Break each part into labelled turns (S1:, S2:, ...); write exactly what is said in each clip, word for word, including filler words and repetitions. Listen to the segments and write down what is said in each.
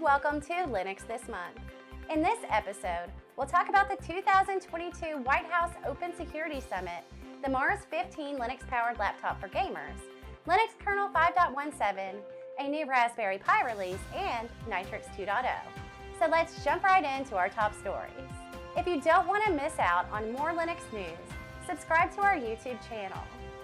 S1: welcome to Linux This Month. In this episode, we'll talk about the two thousand twenty-two White House Open Security Summit, the Mars fifteen Linux-powered laptop for gamers, Linux kernel five point seventeen, a new Raspberry Pi release, and Nitrux two point oh. So let's jump right into our top stories. If you don't want to miss out on more Linux news, subscribe to our YouTube channel.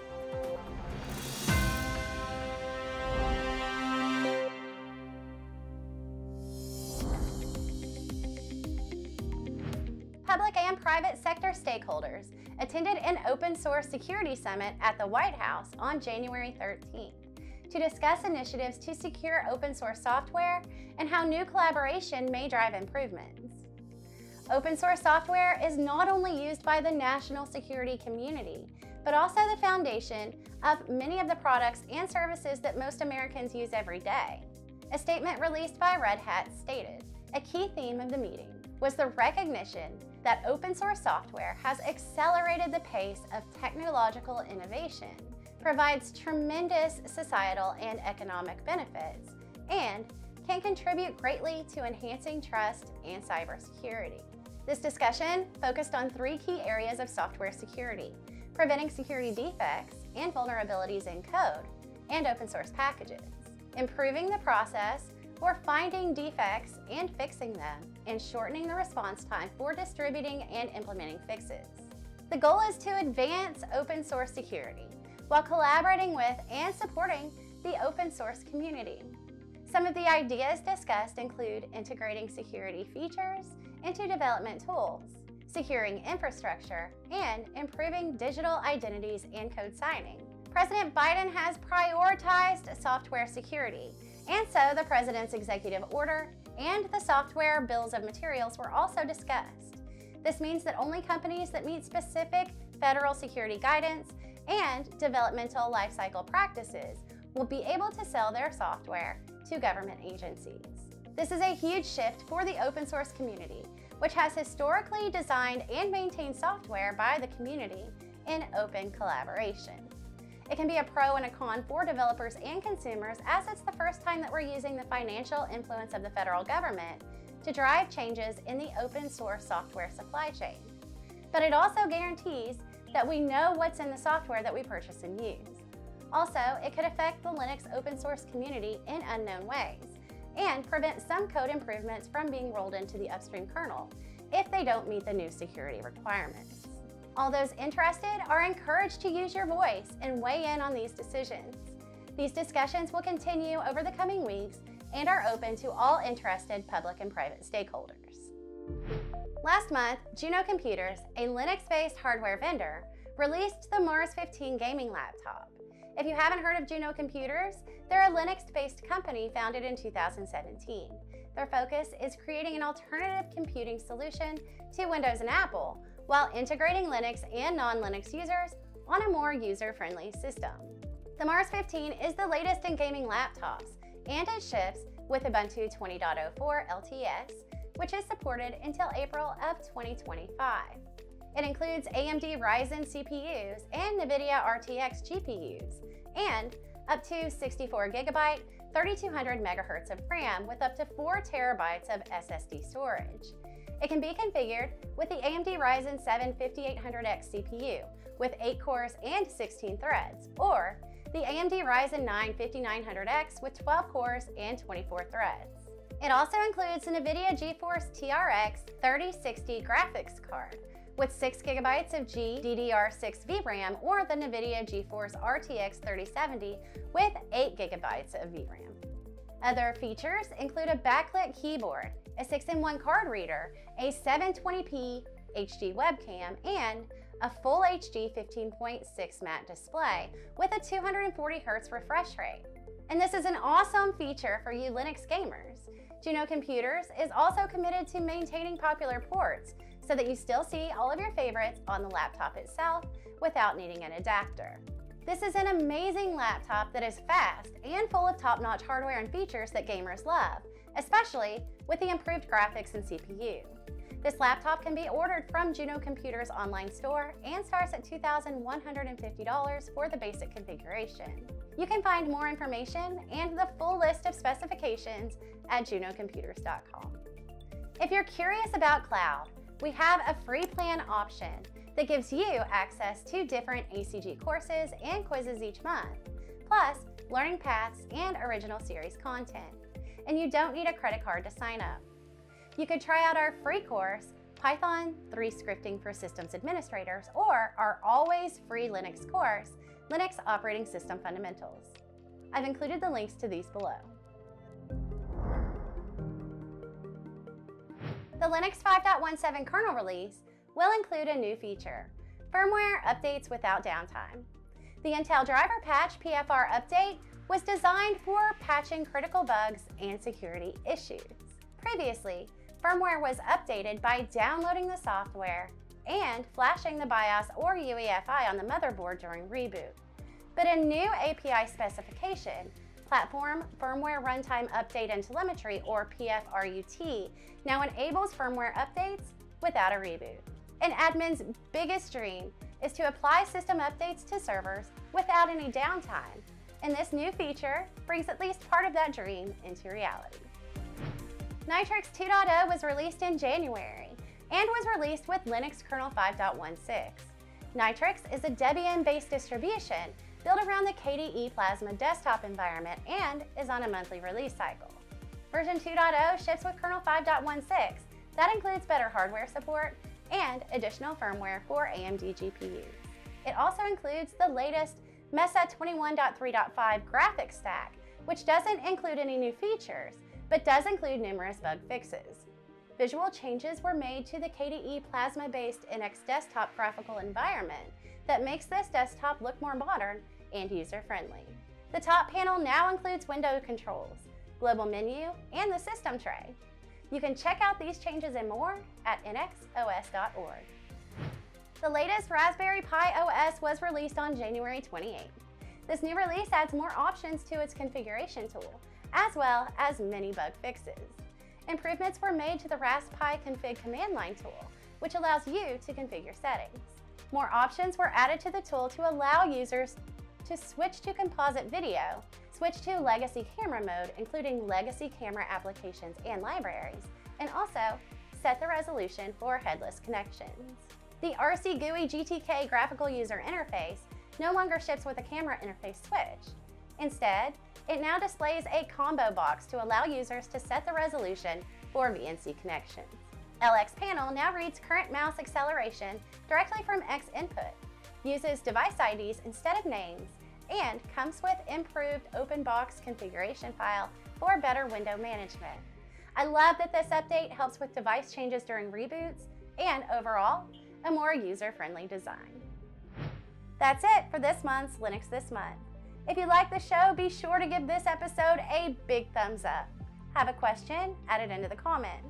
S1: Public and private sector stakeholders attended an open source security summit at the White House on January thirteenth to discuss initiatives to secure open source software and how new collaboration may drive improvements. Open source software is not only used by the national security community, but also the foundation of many of the products and services that most Americans use every day. A statement released by Red Hat stated, "A key theme of the meeting was the recognition that open source software has accelerated the pace of technological innovation, provides tremendous societal and economic benefits, and can contribute greatly to enhancing trust and cybersecurity." This discussion focused on three key areas of software security: preventing security defects and vulnerabilities in code and open source packages, improving the process for finding defects and fixing them, and shortening the response time for distributing and implementing fixes. The goal is to advance open source security while collaborating with and supporting the open source community. Some of the ideas discussed include integrating security features into development tools, securing infrastructure, and improving digital identities and code signing. President Biden has prioritized software security, and so the President's executive order and the software bills of materials were also discussed. This means that only companies that meet specific federal security guidance and developmental lifecycle practices will be able to sell their software to government agencies. This is a huge shift for the open source community, which has historically designed and maintained software by the community in open collaboration. It can be a pro and a con for developers and consumers, as it's the first time that we're using the financial influence of the federal government to drive changes in the open source software supply chain. But it also guarantees that we know what's in the software that we purchase and use. Also, it could affect the Linux open source community in unknown ways and prevent some code improvements from being rolled into the upstream kernel if they don't meet the new security requirements. All those interested are encouraged to use your voice and weigh in on these decisions. These discussions will continue over the coming weeks and are open to all interested public and private stakeholders. Last month, Juno Computers, a Linux-based hardware vendor, released the Mars fifteen gaming laptop. If you haven't heard of Juno Computers, they're a Linux-based company founded in two thousand seventeen. Their focus is creating an alternative computing solution to Windows and Apple, while integrating Linux and non-Linux users on a more user-friendly system. The Mars fifteen is the latest in gaming laptops, and it ships with Ubuntu twenty point oh four L T S, which is supported until April of twenty twenty-five. It includes A M D Ryzen C P Us and NVIDIA R T X G P Us, and up to sixty-four gigabyte, thirty-two hundred megahertz of RAM with up to four terabytes of S S D storage. It can be configured with the A M D Ryzen seven fifty-eight hundred X C P U with eight cores and sixteen threads, or the A M D Ryzen nine fifty-nine hundred X with twelve cores and twenty-four threads. It also includes the NVIDIA GeForce T R X thirty sixty graphics card with six gigabytes of G D D R six V RAM, or the NVIDIA GeForce R T X thirty seventy with eight gigabytes of V RAM. Other features include a backlit keyboard, a six in one card reader, a seven twenty p H D webcam, and a full H D fifteen point six matte display with a two hundred forty hertz refresh rate. And this is an awesome feature for you Linux gamers. Juno Computers is also committed to maintaining popular ports so that you still see all of your favorites on the laptop itself without needing an adapter. This is an amazing laptop that is fast and full of top-notch hardware and features that gamers love, especially with the improved graphics and C P U. This laptop can be ordered from Juno Computers' online store and starts at two thousand one hundred fifty dollars for the basic configuration. You can find more information and the full list of specifications at juno computers dot com. If you're curious about cloud, we have a free plan option that gives you access to different A C G courses and quizzes each month, plus learning paths and original series content. And you don't need a credit card to sign up. You could try out our free course, Python three Scripting for Systems Administrators, or our always free Linux course, Linux Operating System Fundamentals. I've included the links to these below. The Linux five point seventeen kernel release will include a new feature, firmware updates without downtime. The Intel Driver Patch P F R update was designed for patching critical bugs and security issues. Previously, firmware was updated by downloading the software and flashing the BIOS or U E F I on the motherboard during reboot. But a new A P I specification, Platform Firmware Runtime Update and Telemetry, or P F R U T, now enables firmware updates without a reboot. An admin's biggest dream is to apply system updates to servers without any downtime, and this new feature brings at least part of that dream into reality. Nitrux two point oh was released in January and was released with Linux kernel five point sixteen. Nitrux is a Debian-based distribution built around the K D E Plasma desktop environment and is on a monthly release cycle. Version two point oh ships with kernel five point sixteen. That includes better hardware support and additional firmware for A M D G P Us. It also includes the latest Mesa twenty-one point three point five graphics stack, which doesn't include any new features, but does include numerous bug fixes. Visual changes were made to the K D E Plasma-based N X desktop graphical environment that makes this desktop look more modern and user-friendly. The top panel now includes window controls, global menu, and the system tray. You can check out these changes and more at N X O S dot org. The latest Raspberry Pi O S was released on January twenty-eighth. This new release adds more options to its configuration tool, as well as many bug fixes. Improvements were made to the RaspPi config command line tool, which allows you to configure settings. More options were added to the tool to allow users to switch to composite video, switch to legacy camera mode, including legacy camera applications and libraries, and also set the resolution for headless connections. The R C G U I G T K graphical user interface no longer ships with a camera interface switch. Instead, it now displays a combo box to allow users to set the resolution for V N C connections. L X Panel now reads current mouse acceleration directly from X input, uses device I Ds instead of names, and comes with improved open box configuration file for better window management. I love that this update helps with device changes during reboots and overall, a more user-friendly design. That's it for this month's Linux This Month. If you like the show, be sure to give this episode a big thumbs up. Have a question? Add it into the comments.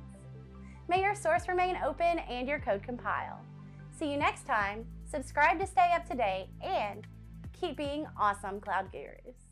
S1: May your source remain open and your code compile. See you next time, subscribe to stay up to date, and keep being awesome cloud gurus.